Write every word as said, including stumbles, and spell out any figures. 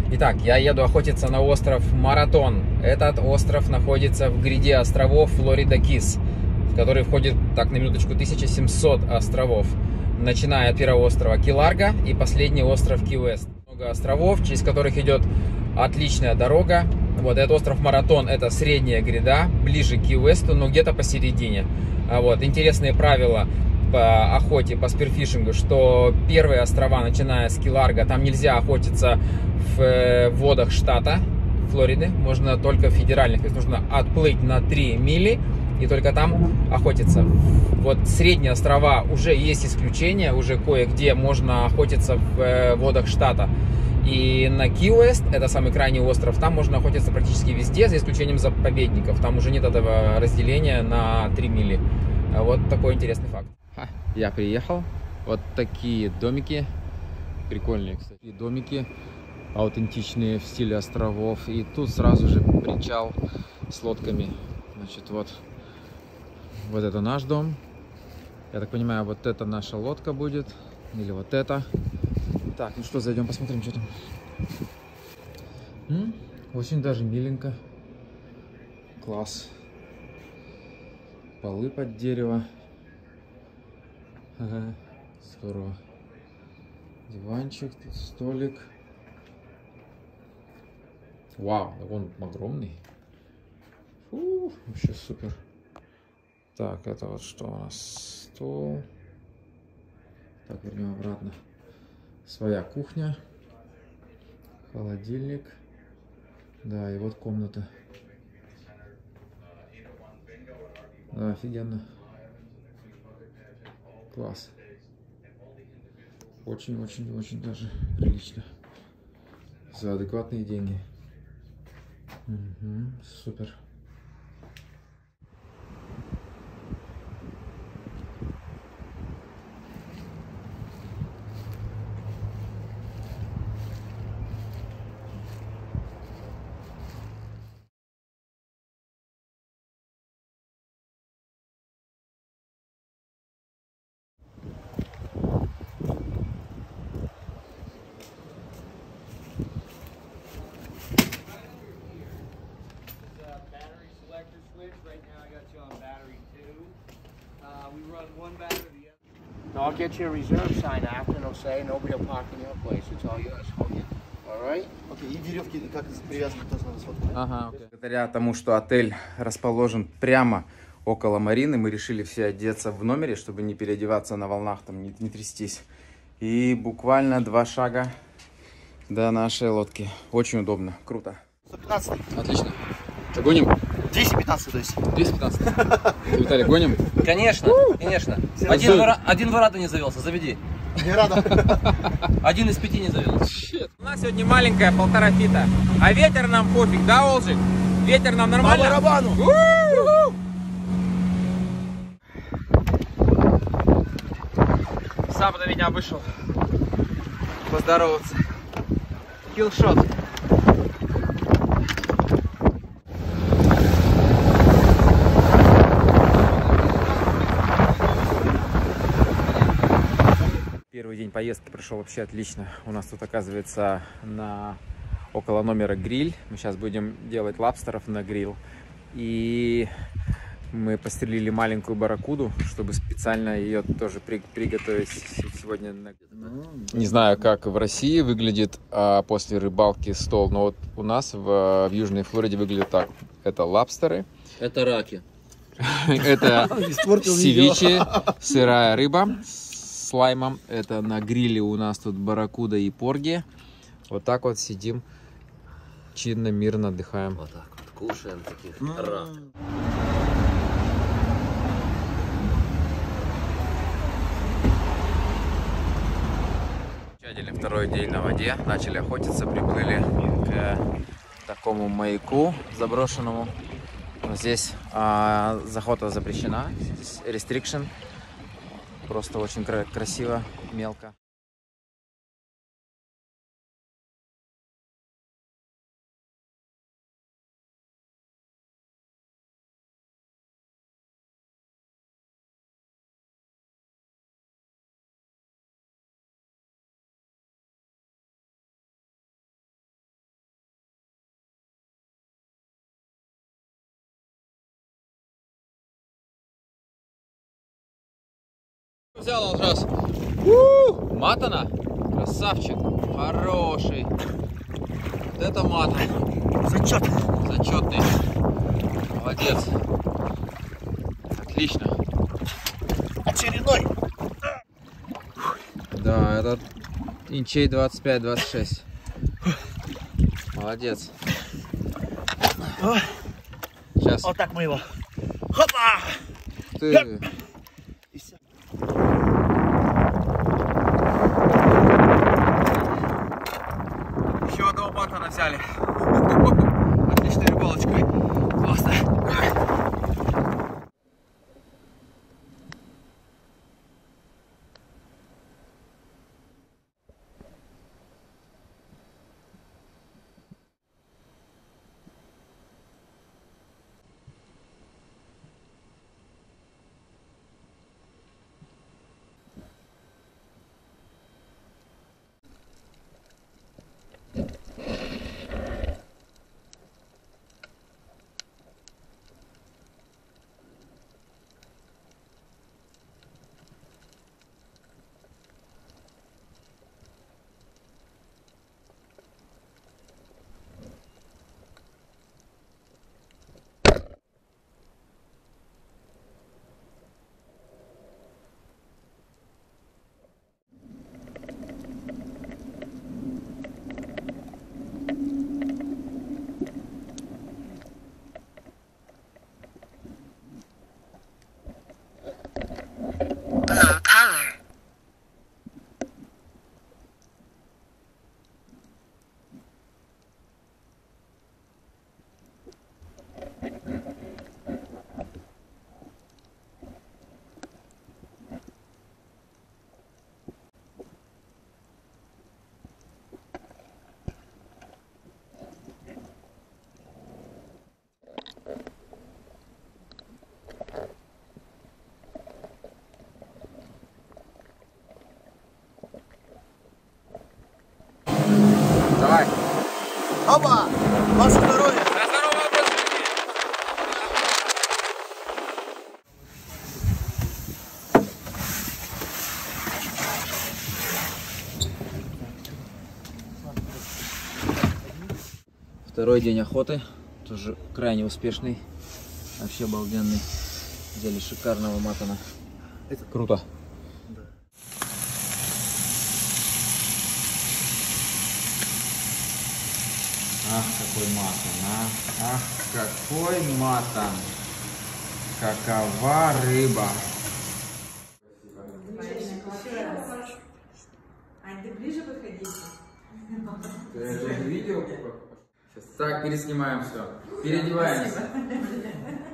Итак, я еду охотиться на остров Маратон. Этот остров находится в гряде островов Флорида-Кис, в который входит, так на минуточку, тысяча семьсот островов. Начиная от первого острова Ки-Ларго и последний остров Ки-Уэст. Много островов, через которых идет отличная дорога. Вот этот остров Маратон — это средняя гряда, ближе к Ки-Уэсту, но где-то посередине. Вот, интересные правила по охоте, по спирфишингу, что первые острова, начиная с Ки-Ларго, там нельзя охотиться в водах штата Флориды, можно только в федеральных, то есть нужно отплыть на три мили и только там охотиться. Вот средние острова уже есть исключения, уже кое-где можно охотиться в водах штата. И на Ки-Уэст, это самый крайний остров, там можно охотиться практически везде, за исключением заповедников. Там уже нет этого разделения на три мили. Вот такой интересный факт. Я приехал. Вот такие домики. Прикольные, кстати, домики. Аутентичные в стиле островов. И тут сразу же причал с лодками. Значит, вот. Вот это наш дом. Я так понимаю, вот это наша лодка будет. Или вот это. Так, ну что, зайдем посмотрим, что там. М? Очень даже миленько. Класс. Полы под дерево. Ага, здорово. Диванчик, тут столик. Вау, он огромный. Фу, вообще супер. Так, это вот что у нас? Стол. Так, вернем обратно. Своя кухня. Холодильник. Да, и вот комната. Да, офигенно. Класс. Очень-очень-очень даже прилично. За адекватные деньги. Угу, супер. No, I'll get you a reserve sign after, and it'll say nobody will park in your place. It's all yours. Okay. All right? Окей, и веревки как привязаны тоже надо сфоткать. Ага, окей. Благодаря тому, что отель расположен прямо около марины, мы решили все одеться в номере, чтобы не переодеваться на волнах, там не, не трястись. И буквально два шага до нашей лодки. Очень удобно, круто. сто пятнадцать. Отлично. Что, гоним? двести пятнадцать, то есть. двести пятнадцать. Виталий, гоним? Конечно, конечно. Один, вора... Один вората не завелся, заведи. Не рада. Один из пяти не завелся. У нас сегодня маленькая, полтора фита. А ветер нам пофиг, да, Олжик? Ветер нам нормально? По барабану. Сам до меня вышел поздороваться. Киллшот. Первый день поездки прошел вообще отлично. У нас тут, оказывается, на около номера гриль. Мы сейчас будем делать лобстеров на гриль. И мы пострелили маленькую барракуду, чтобы специально ее тоже при приготовить сегодня. Не знаю, как в России выглядит а, после рыбалки стол, но вот у нас в, в Южной Флориде выглядит так. Это лобстеры. Это раки. Это севиче, сырая рыба с лаймом. Это на гриле у нас тут барракуда и порги. Вот так вот сидим, чинно, мирно отдыхаем. Вот так вот кушаем таких рак. Второй день на воде, начали охотиться, приплыли к такому маяку заброшенному. Здесь а, охота запрещена, здесь restriction, просто очень кра красиво, мелко. взял он сразу. У-у-у! Матана. Красавчик. Хороший. Вот это матан. Зачет. Зачетный. Молодец. Отлично. Очередной. Да, этот инчей двадцать пять двадцать шесть. Молодец. Сейчас. Вот так мы его. Хопа! Ты. Еще одного матана взяли. Отличная рыбалочка. Классно. Давай. Опа! Ваше здоровье! На здоровье, образ жизни. Второй день охоты, тоже крайне успешный, вообще обалденный. Взяли шикарного матана. Это круто. Ах, какой матан, а! Ах, какой матан! Какова рыба! Ань, ты ближе подходи. Ты это видел? Сейчас так, переснимаем все. Переодеваемся.